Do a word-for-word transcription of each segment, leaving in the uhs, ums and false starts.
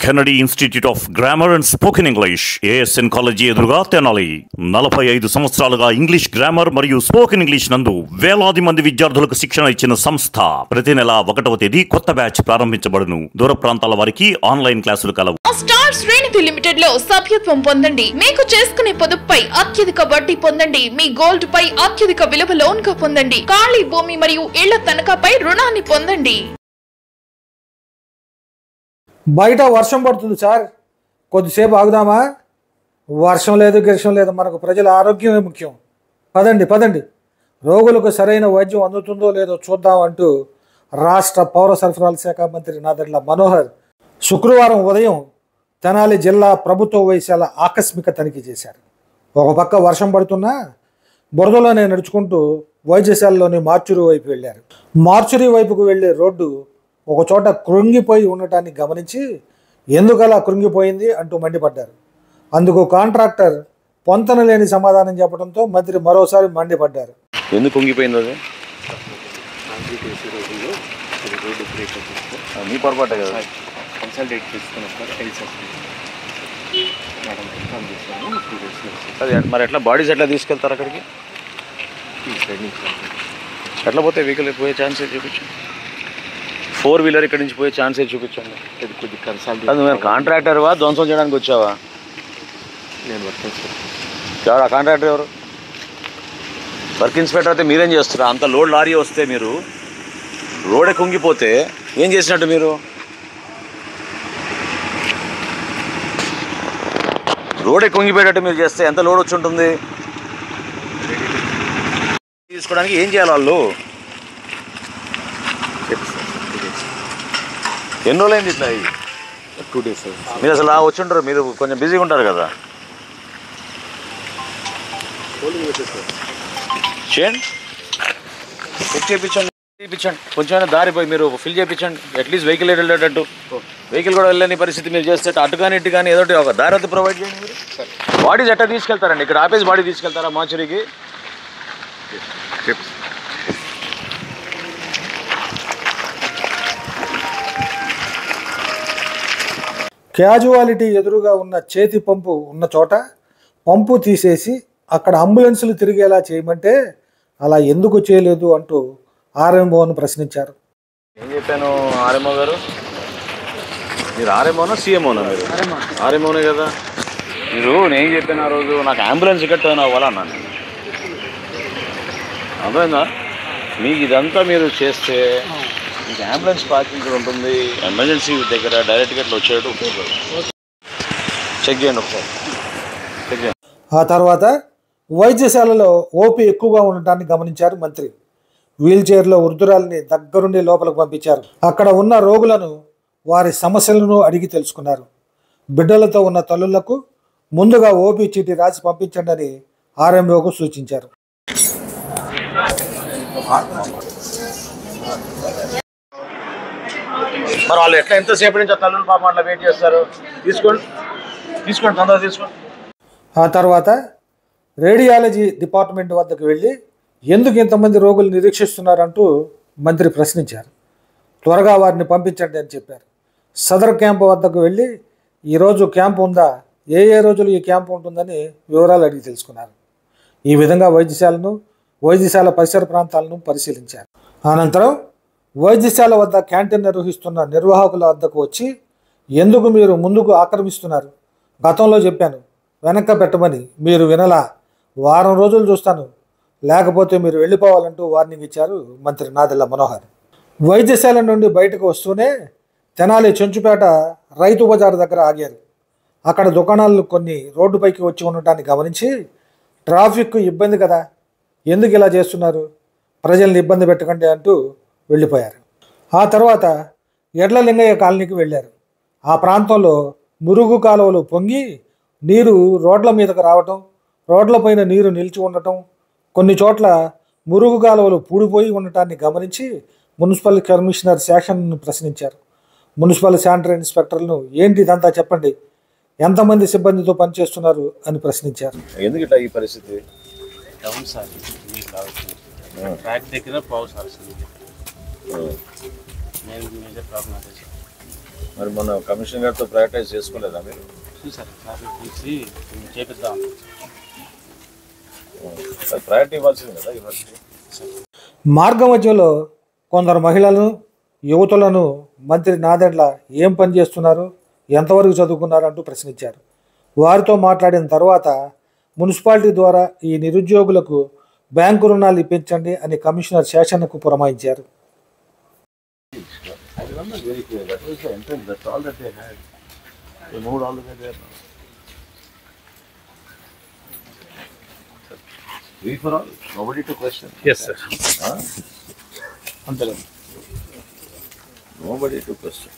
Kennedy Institute of Grammar and Spoken English ASN college ఎదురుగా తెనాలి. నలభై ఐదు సంవత్సరాలుగా ఇంగ్లీష్ గ్రామర్ మరియు స్పోకెన్ ఇంగ్లీష్ నందు వేలాది మంది విద్యార్థులకు శిక్షణ ఇచ్చిన సంస్థ. ప్రతి నెల ఒకటవ తేదీ కొత్త బ్యాచ్ ప్రారంభించబడును. దూర ప్రాంతాల వారికి ఆన్లైన్ క్లాసులు కలవు. స్టార్ శ్రేణి లిమిటెడ్ లో సభ్యత్వం పొందండి. మీకు చేసుకునే పొదుపుపై అత్యధిక వడ్డీ పొందండి. మీ గోల్డ్ పై అత్యధిక విలువ లోన్ గా పొందండి. ఖాళీ భూమి మరియు ఇళ్ల తనఖాపై రుణాన్ని పొందండి. బయట వర్షం పడుతుంది సార్, కొద్దిసేపు ఆగుదామా? వర్షం లేదు గిర్షం లేదు, మనకు ప్రజల ఆరోగ్యమే ముఖ్యం. పదండి పదండి, రోగులకు సరైన వైద్యం అందుతుందో లేదో చూద్దాం అంటూ రాష్ట్ర పౌర సరఫరాల శాఖ మంత్రి నాదెండ్ల మనోహర్ శుక్రవారం ఉదయం తెనాలి జిల్లా ప్రభుత్వ వైద్యశాల ఆకస్మిక తనిఖీ చేశారు. ఒక పక్క వర్షం పడుతున్నా బురదలోనే నడుచుకుంటూ వైద్యశాలలోని మార్చురీ వైపు వెళ్ళారు. మార్చురీ వైపుకు వెళ్ళే రోడ్డు ఒకచోట కృంగిపోయి ఉండటాన్ని గమనించి ఎందుకలా కృంగిపోయింది అంటూ మండిపడ్డారు. అందుకు కాంట్రాక్టర్ పొంతన లేని సమాధానం చెప్పడంతో మంత్రి మరోసారి మండిపడ్డారు. ఎందుకు కృంగిపోయింది అది? మీ పొరపాటే కదా. కన్సల్టేట్ తీసుకున్నాం సార్, అది మరి ఎట్లా బాడీస్ ఎట్లా తీసుకెళ్తారు అక్కడికి? ఎట్లా పోతే వెహికల్ పోయే ఛాన్సే చూపించండి. ఫోర్ వీలర్ ఇక్కడి నుంచి పోయే ఛాన్సే చూపించండి. కొద్ది కన్సల్ట్. అది మీరు కాంట్రాక్టర్వా ధ్వంసం చేయడానికి వచ్చావా? నేను వర్క్ ఇన్స్పెక్టర్. ఎవరు ఆ కాంట్రాక్టర్? ఎవరు? వర్క్ ఇన్స్పెక్టర్ అయితే మీరేం చేస్తారా? అంత లోడ్ లారీ వస్తే మీరు రోడే కుంగిపోతే ఏం చేసినట్టు? మీరు రోడే కుంగిపోయేటట్టు మీరు చేస్తే ఎంత లోడ్ వచ్చి ఉంటుంది? తీసుకోవడానికి ఏం చేయాలి వాళ్ళు? ఎన్ని రోజులైంది ఇట్లా? Two days. మీరు అసలు వచ్చి ఉంటారు, మీరు కొంచెం బిజీగా ఉంటారు కదా. చేయండి, చెక్ చేయించండి, చేయించండి. కొంచెం దారి పోయి మీరు ఫిల్ చేయించండి. At least vehicle వెళ్ళేటట్టు. వెహికల్ కూడా వెళ్ళని పరిస్థితి మీరు చేస్తే అటు కానీ ఇటు కానీ ఏదో ఒక దారి అయితే ప్రొవైడ్ చేయండి. మీరు బాడీస్ ఎట్లా తీసుకెళ్తారండి? ఇక్కడ ఆపేసి బాడీ తీసుకెళ్తారా మార్చురీకి? క్యాజువాలిటీ ఎదురుగా ఉన్న చేతి పంపు ఉన్న చోట పంపు తీసేసి అక్కడ అంబులెన్సులు తిరిగేలా చేయమంటే అలా ఎందుకు చేయలేదు అంటూ ఆర్ఎంఓను ప్రశ్నించారు. ఏం చెప్పాను ఆర్ఎంఓ గారు? మీరు ఆర్ఎంఓనా సీఎంఓనా? మీరు ఆర్ఎంఓనే కదా. మీరు నేను చెప్పాను ఆ రోజు నాకు అంబులెన్స్ కట్టాను అవ్వాలన్నాను. అర్థమైందా? మీకు ఇదంతా మీరు చేస్తే మీకు అంబులెన్స్ పార్కింగ్ కూడా ఉంటుంది. ఎమర్జెన్సీ దగ్గర డైరెక్ట్గా ఇట్లా వచ్చేటట్టు ఉపయోగపడుతుంది. చెక్ చేయండి ఒకసారి, చెక్ చేయండి. ఆ తర్వాత వైద్యశాలలో ఓపీ ఎక్కువగా ఉండటాన్ని గమనించారు మంత్రి. వీల్ చైర్లో వృద్ధురాలిని దగ్గరుండి లోపలికి పంపించారు. అక్కడ ఉన్న రోగులను వారి సమస్యలను అడిగి తెలుసుకున్నారు. బిడ్డలతో ఉన్న తల్లులకు ముందుగా ఓపీ చీటీ రాసి పంపించండి అని ఆర్ఎంఓకు సూచించారు. మరి వాళ్ళు ఎట్లా ఎంతసేపు నుంచి తల్లులు పాపం అట్లా వెయిట్ చేస్తారు? తీసుకోండి తీసుకోండి తొందరగా తీసుకోండి. ఆ తర్వాత రేడియాలజీ డిపార్ట్మెంట్ వద్దకు వెళ్ళి ఎందుకు ఇంతమంది రోగులు నిరీక్షిస్తున్నారంటూ మంత్రి ప్రశ్నించారు. త్వరగా వారిని పంపించండి అని చెప్పారు. సదర్ క్యాంపు వద్దకు వెళ్ళి ఈరోజు క్యాంపు ఉందా, ఏ ఏ రోజులు ఈ క్యాంపు ఉంటుందని వివరాలు అడిగి తెలుసుకున్నారు. ఈ విధంగా వైద్యశాలను వైద్యశాల పరిసర ప్రాంతాలను పరిశీలించారు. అనంతరం వైద్యశాల వద్ద క్యాంటీన్ నిర్వహిస్తున్న నిర్వాహకుల వద్దకు వచ్చి ఎందుకు మీరు ముందుకు ఆక్రమిస్తున్నారు? గతంలో చెప్పాను వెనక్కి పెట్టమని, మీరు వినలా. వారం రోజులు చూస్తాను, లేకపోతే మీరు వెళ్ళిపోవాలంటూ వార్నింగ్ ఇచ్చారు మంత్రి నాదెండ్ల మనోహర్. వైద్యశాల నుండి బయటకు వస్తూనే తెనాలి చెంచుపేట రైతు బజార్ దగ్గర ఆగారు. అక్కడ దుకాణాలు కొన్ని రోడ్డుపైకి వచ్చి ఉండటాన్ని గమనించి ట్రాఫిక్ ఇబ్బంది కదా, ఎందుకు ఇలా చేస్తున్నారు, ప్రజల్ని ఇబ్బంది పెట్టకండి అంటూ వెళ్ళిపోయారు. ఆ తర్వాత ఎడ్ల లింగయ్య కాలనీకి వెళ్ళారు. ఆ ప్రాంతంలో మురుగు కాలువలు పొంగి నీరు రోడ్ల మీదకు రావటం, రోడ్లపైన నీరు నిలిచి ఉండటం, కొన్ని చోట్ల మురుగు కాలువలు పూడిపోయి ఉండటాన్ని గమనించి మున్సిపల్ కమిషనర్ శాసన్ను ప్రశ్నించారు. మున్సిపల్ శానిటరీ ఇన్స్పెక్టర్లను ఏంటి ఇదంతా చెప్పండి, ఎంతమంది సిబ్బందితో పనిచేస్తున్నారు అని ప్రశ్నించారు. ఎందుకు ఇట్లా ఈ పరిస్థితి? డౌన్ సార్, ట్రాక్ దగ్గర పావు సార్. మేజర్ ప్రాబ్లం అదే సార్. మరి మొన్న కమిషన్ గారితో ప్రయారిటైజ్ చేసుకోలేదా మీరు? చూసారు సార్ చూసి చేపిద్దాం ప్రయారిటీ ఇవ్వాల్సింది కదా యూనివర్సిటీ. మార్గ మధ్యలో కొందరు మహిళలను యువతులను మంత్రి నాదెండ్ల ఏం పని చేస్తున్నారు, ఎంతవరకు చదువుకున్నారు అంటూ ప్రశ్నించారు. వారితో మాట్లాడిన తర్వాత మున్సిపాలిటీ ద్వారా ఈ నిరుద్యోగులకు బ్యాంకు రుణాలు ఇప్పించండి అని కమిషనర్ శేషన్నకు పురమాయించారు. Free for all, nobody to question. Yes, sir. Huh? అంతే Nobody to question.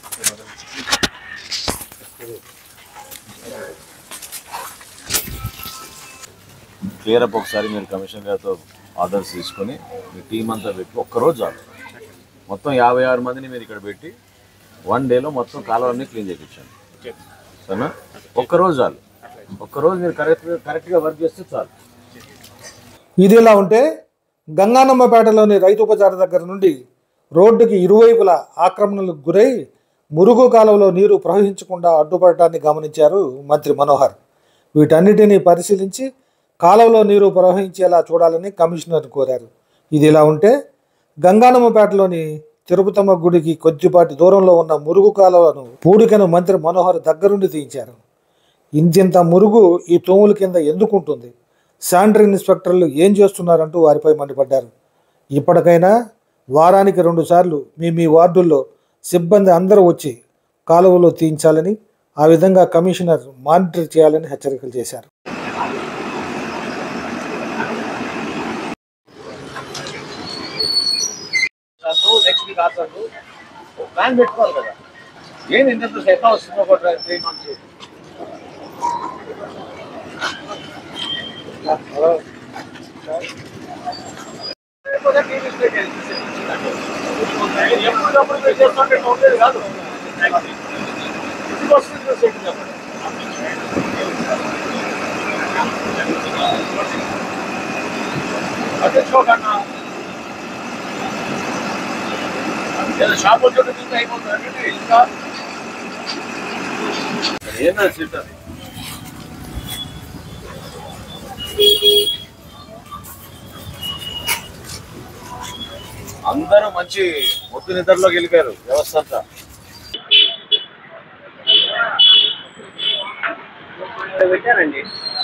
Clear up ఒకసారి మీరు కమిషన్ గారితో ఆర్డర్స్ తీసుకొని మీ టీం అంతా పెట్టి ఒక్కరోజు చాలు. మొత్తం యాభై ఆరు మందిని మీరు ఇక్కడ పెట్టి వన్ డేలో మొత్తం కాలువన్నీ క్లీన్ చేయించండి. సరేనా? ఒక్కరోజు చాలు. ఒక్కరోజు మీరు కరెక్ట్ కరెక్ట్గా వర్క్ చేస్తే చాలు. ఇది ఇలా ఉంటే గంగానమ్మపేటలోని రైతు బజార్ దగ్గర నుండి రోడ్డుకి ఇరువైపులా ఆక్రమణలకు గురై మురుగు కాలువలో నీరు ప్రవహించకుండా అడ్డుపడటాన్ని గమనించారు మంత్రి మనోహర్. వీటన్నిటినీ పరిశీలించి కాలువలో నీరు ప్రవహించేలా చూడాలని కమిషనర్ కోరారు. ఇది ఇలా ఉంటే గంగానమ్మపేటలోని తిరుపతమ్మ గుడికి కొద్దిపాటి దూరంలో ఉన్న మురుగు కాలువను పూడికను మంత్రి మనోహర్ దగ్గరుండి తీయించారు. ఇంతింత మురుగు ఈ తోముల కింద ఎందుకుంటుంది, శానిటరీ ఇన్స్పెక్టర్లు ఏం చేస్తున్నారంటూ వారిపై మండిపడ్డారు. ఇప్పటికైనా వారానికి రెండు సార్లు మీ మీ వార్డుల్లో సిబ్బంది అందరూ వచ్చి కాలువలో తీయించాలని, ఆ విధంగా కమిషనర్ మానిటర్ చేయాలని హెచ్చరికలు చేశారు. నెక్స్ట్ వీక్ ఆసాడు ప్లాన్ పెట్టుకోవాలి కదా. ఏంది ఇంత ఎట్లా వస్తుందో ఒక త్రీ మంత్స్ ఎప్పుడు మీరు చేస్తుంటే ఉండేది కాదు. ఇది వస్తుంది చెప్పండి. పట్టించుకోకన్నా ఏదో షాప్ వచ్చి చూస్తే అయిపోతుంది. ఇంకా ఏందా సీట్ అందరూ మంచి మొత్తం నిద్రలోకి వెళ్ళిపోయారు వ్యవస్థ అంతా. పెట్టారండి.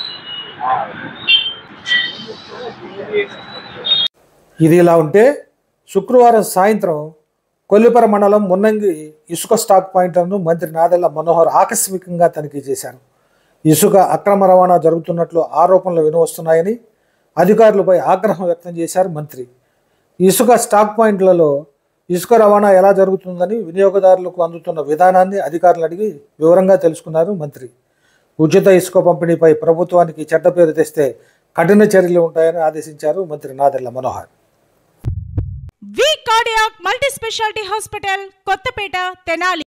ఇది ఇలా ఉంటే శుక్రవారం సాయంత్రం కొల్లిపర మండలం మున్నంగి ఇసుక స్టాక్ పాయింట్లను మంత్రి నాదెళ్ల మనోహర్ ఆకస్మికంగా తనిఖీ చేశారు. ఇసుక అక్రమ రవాణా జరుగుతున్నట్లు ఆరోపణలు వినవస్తున్నాయని అధికారులపై ఆగ్రహం వ్యక్తం చేశారు మంత్రి. ఇసుక స్టాక్ పాయింట్లలో ఇసుక రవాణా ఎలా జరుగుతుందని వినియోగదారులకు అందుతున్న విధానాన్ని అధికారులు అడిగి వివరంగా తెలుసుకున్నారు మంత్రి. ఉచిత ఇసుక పంపిణీపై ప్రభుత్వానికి చెడ్డ పేరు తెస్తే కఠిన చర్యలు ఉంటాయని ఆదేశించారు మంత్రి Nadella Manohar. V cardiac multi speciality hospital, Kothapeta, Tenali.